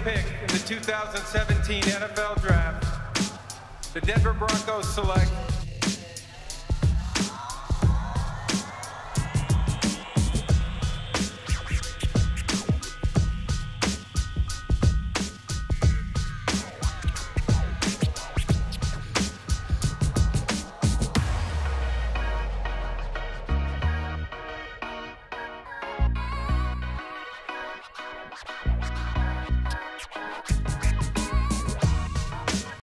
pick in the 2017 NFL Draft, the Denver Broncos select